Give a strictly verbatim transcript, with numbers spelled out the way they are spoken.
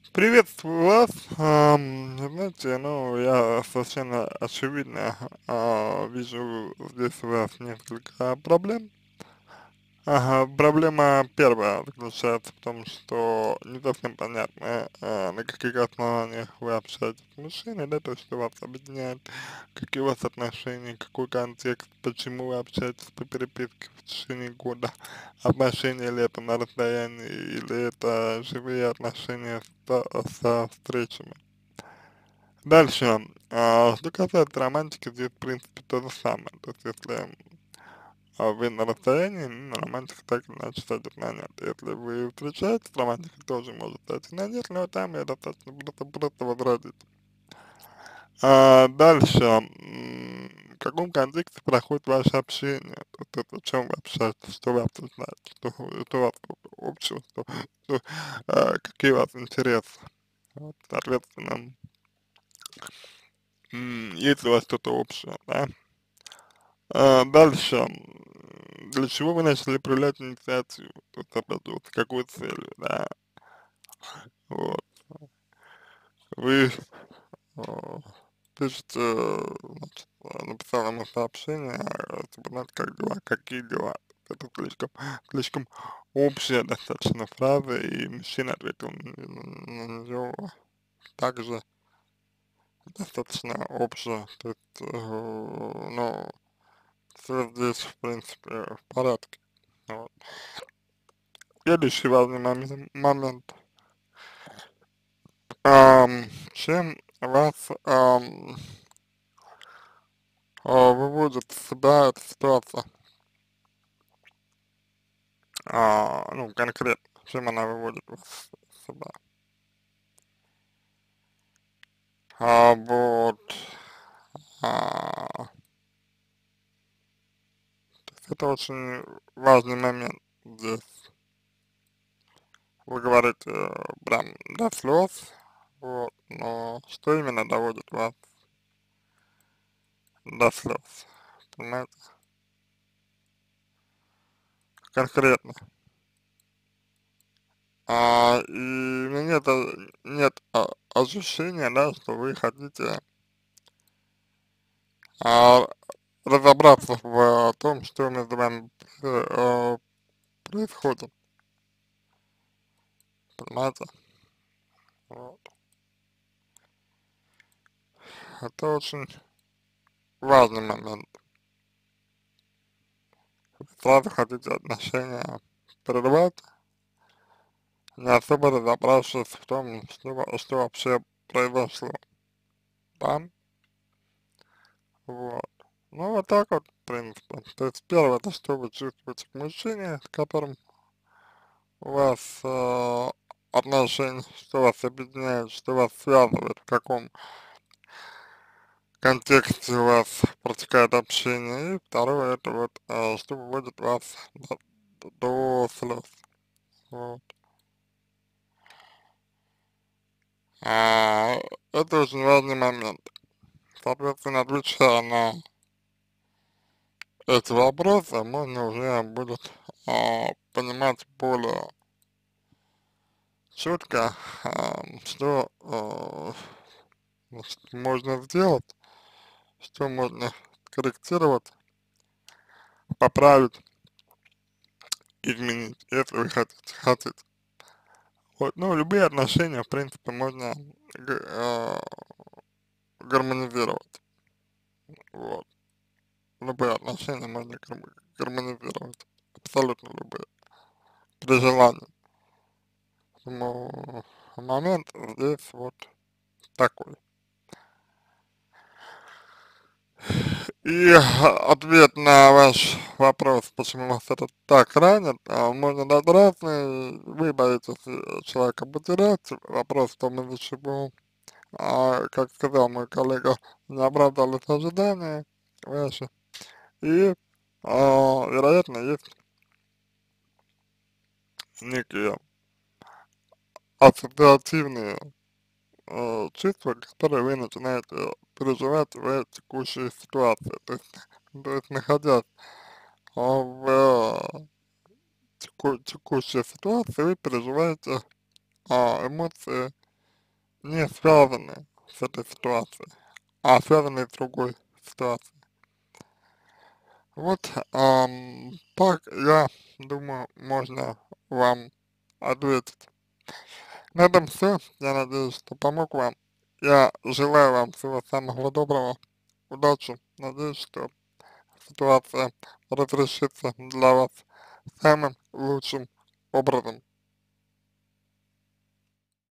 Приветствую вас. Ам, знаете, ну, я совершенно очевидно а, вижу здесь у вас несколько проблем. Ага, проблема первая заключается в том, что не совсем понятно, а, на каких основаниях вы общаетесь с мужчиной, да, то, что вас объединяет, какие у вас отношения, какой контекст, почему вы общаетесь по переписке в течение года, отношения ли это на расстоянии, или это живые отношения со, со встречами. Дальше, а, что касается романтики, здесь, в принципе, то же самое, то есть, если а вы на расстоянии, ну, романтика так или иначе сойдет на нет. Если вы встречаетесь, романтика тоже может сойти на нет, но там ее достаточно просто, просто возродить. А дальше, м, в каком контексте проходит ваше общение? Вот это, о чем вы общаетесь, что вы обсуждаете, что, что у вас общего, что, что, а, какие у вас интересы. Вот, соответственно, м, есть у вас что-то общее, да? А, дальше, м, для чего вы начали проявлять инициативу? То есть, опять же, вот с какой целью, да? Вот. Вы а, пишете, значит, а, написал ему сообщение, а, типа, знаете, как дела, какие дела? Это слишком, слишком общая достаточно фраза, и мужчина ответил на нее также достаточно общее. То есть, э, ну, все здесь, в принципе, в порядке. Вот. Следующий важный момент, момент. Ам, чем вас ам, а, выводит из себя эта ситуация? А, ну, конкретно, чем она выводит вас из себя? А, вот, а, это очень важный момент здесь. Вы говорите э, прям до слез, вот, но что именно доводит вас до слез? Понимаете? Конкретно. А, и у меня нет, а, нет а, ощущения, да, что вы хотите а, разобраться в том, что между вами э, э, происходит, понимаете? Вот. Это очень важный момент. Вы сразу хотите отношения прервать, не особо разобравшись в том, что, во- что вообще произошло, да? Вот. Ну, вот так вот, в принципе. То есть, первое, это что вы чувствуете к мужчине, с которым у вас э, отношения, что вас объединяет, что вас связывает, в каком контексте у вас протекает общение. И второе, это вот, э, что выводит вас до, до слез. Вот. А, это очень важный момент. Соответственно, отвечая на эти вопросы, можно уже будет а, понимать более четко, а, что а, значит, можно сделать, что можно корректировать, поправить, изменить, если вы хотите. хотите. Вот, ну, любые отношения, в принципе, можно г- а, гармонизировать. Вот. Любые отношения можно гарм- гармонизировать. Абсолютно любые. При желании. Поэтому момент здесь вот такой. И ответ на ваш вопрос, почему вас это так ранит, а, можно дать разный. Вы боитесь э, человека потерять. Вопрос в том, из-за чего, а, как сказал мой коллега, не оправдались ожидания ваши. И, а, вероятно, есть некие ассоциативные э, чувства, которые вы начинаете переживать в текущей ситуации. То есть, то есть находясь а, в теку- текущей ситуации, вы переживаете а, эмоции не связаны с этой ситуацией, а связаны с другой ситуацией. Вот, ам, так, я думаю, можно вам ответить. На этом все. Я надеюсь, что помог вам. Я желаю вам всего самого доброго, удачи. Надеюсь, что ситуация разрешится для вас самым лучшим образом.